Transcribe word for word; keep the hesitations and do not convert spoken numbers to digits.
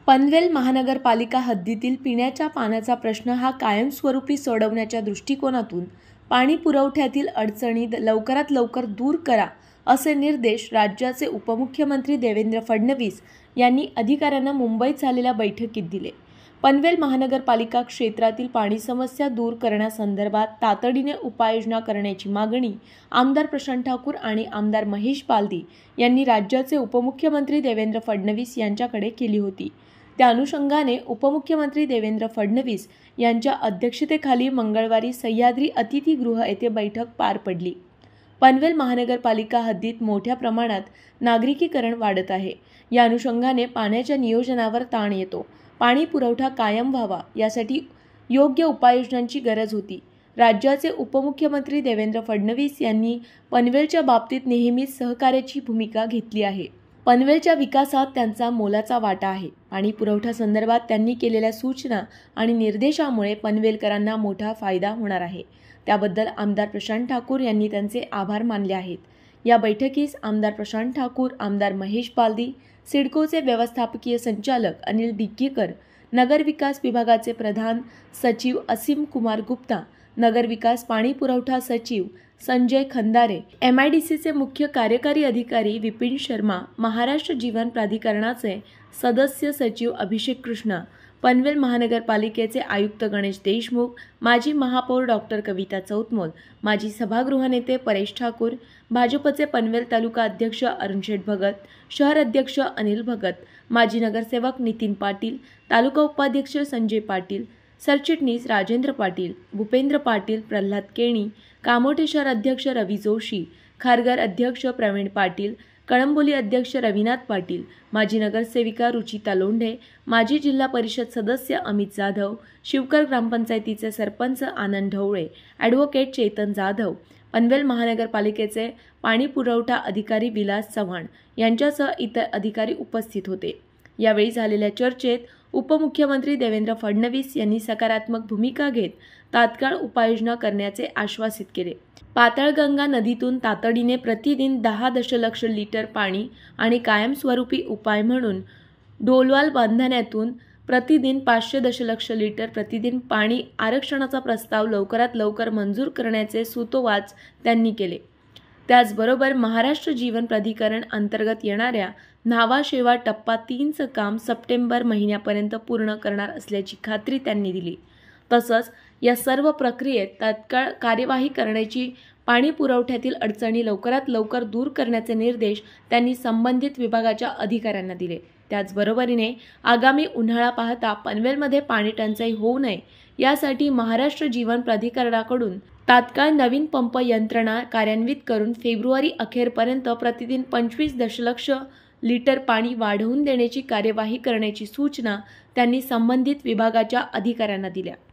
पनवेल महानगरपालिका हद्दीतील पिण्याच्या पाण्याचा प्रश्न हा कायमस्वरूपी सोडवण्याच्या दृष्टिकोनातून पाणी पुरवठ्यातील अडचणी लवकरात लवकर दूर करा असे निर्देश राज्याचे उपमुख्यमंत्री देवेंद्र फडणवीस यांनी अधिकाऱ्यांना मुंबईत झालेल्या बैठकीत दिले। पनवेल महानगरपालिका क्षेत्रातील पाणी समस्या दूर करण्यासंदर्भात तातडीने उपाययोजना करण्याची मागणी आमदार प्रशांत ठाकूर आणि आमदार महेश बालदी यांनी राज्याचे उपमुख्यमंत्री देवेंद्र फडणवीस यांच्याकडे केली होती। त्या अनुषंगाने उपमुख्यमंत्री देवेंद्र फडणवीस यांच्या अध्यक्षतेखाली मंगळवारी सह्याद्री अतिथीगृह येथे बैठक पार पडली। पनवेल महानगरपालिका हद्दीत मोठ्या प्रमाणात नागरिकीकरण वाढत आहे। या अनुषंगाने पाण्याच्या नियोजनावर ताण येतो। पाणी पुरवठा कायम व्हावा यासाठी योग्य उपाययोजनांची गरज होती। राज्याचे उपमुख्यमंत्री देवेंद्र फडणवीस यांनी पनवेलच्या बाबतीत नेहमीच सहकार्याची भूमिका घेतली आहे। पनवेलच्या विकासात त्यांचा मोलाचा वाटा आहे। पाणी पुरवठा संदर्भात त्यांनी केलेल्या सूचना आणि निर्देशामुळे पनवेलकरांना मोठा फायदा होणार आहे। त्याबद्दल आमदार प्रशांत ठाकूर यांनी त्यांचे आभार मानले आहेत। या बैठकीस आमदार प्रशांत ठाकूर, आमदार महेश बालदी, सिडकोचे व्यवस्थापकीय संचालक अनिल डिग्गीकर, नगर विकास विभागाचे प्रधान सचिव असीम कुमार गुप्ता, नगर विकास पाणी पुरवठा सचिव Sanjay Khandare, M I D सीचे मुख्य कार्यकारी अधिकारी विपिन शर्मा, महाराष्ट्र जीवन प्राधिकरणाचे सदस्य सचिव अभिषेक कृष्णा, पनवेल महानगरपालिकेचे आयुक्त गणेश देशमुख, माजी महापौर डॉक्टर कविता चौतमोल, माजी सभागृह नेते परेश ठाकूर, भाजपचे पनवेल तालुका अध्यक्ष अरुणशेठ भगत, शहर अध्यक्ष अनिल भगत, माजी नगरसेवक नितीन पाटील, तालुका उपाध्यक्ष संजय पाटील, सरचिटणीस राजेंद्र पाटील, भूपेंद्र पाटील, प्रल्हाद केणी, कामोठे शहर अध्यक्ष रवी जोशी, खारघर अध्यक्ष प्रवीण पाटील, कळंबोली अध्यक्ष रविनाथ पाटील, माजी नगरसेविका रुचिता लोंढे, माजी जिल्हा परिषद सदस्य अमित जाधव, शिवकर ग्रामपंचायतीचे सरपंच आनंद ढवळे, ॲडव्होकेट चेतन जाधव, पनवेल महानगरपालिकेचे पाणी पुरवठा अधिकारी विलास चव्हाण यांच्यासह इतर अधिकारी उपस्थित होते। यावेळी झालेल्या चर्चेत उपमुख्यमंत्री देवेंद्र फडणवीस यांनी सकारात्मक भूमिका घेत तात्काळ उपाययोजना करण्याचे आश्वासित केले। पाताळगंगा नदीतून तातडीने प्रतिदिन दहा दशलक्ष लिटर पाणी आणि कायमस्वरूपी उपाय म्हणून डोलवाल बांधण्यातून प्रतिदिन पाचशे दशलक्ष लिटर प्रतिदिन पाणी आरक्षणाचा प्रस्ताव लवकरात लवकर मंजूर करण्याचे सूतोवाच त्यांनी केले। त्याचबरोबर महाराष्ट्र जीवन प्राधिकरण अंतर्गत येणाऱ्या न्हावा शेवा टप्पा तीनचं काम सप्टेंबर महिन्यापर्यंत पूर्ण करणार असल्याची खात्री त्यांनी दिली। तसंच या सर्व प्रक्रियेत तात्काळ कार्यवाही करण्याची, पाणी पुरवठ्यातील अडचणी लवकरात लवकर दूर करण्याचे निर्देश त्यांनी संबंधित विभागाच्या अधिकाऱ्यांना दिले। त्याचबरोबरीने आगामी उन्हाळा पाहता पनवेलमध्ये पाणी टंचाई होऊ नये यासाठी महाराष्ट्र जीवन प्राधिकरणाकडून तात्काळ नवीन पंप यंत्रणा कार्यान्वित करून फेब्रुवारी अखेरपर्यंत प्रतिदिन पंचवीस दशलक्ष लिटर पाणी वाढवून देण्याची कार्यवाही करण्याची सूचना त्यांनी संबंधित विभागाच्या अधिकाऱ्यांना दिल्या।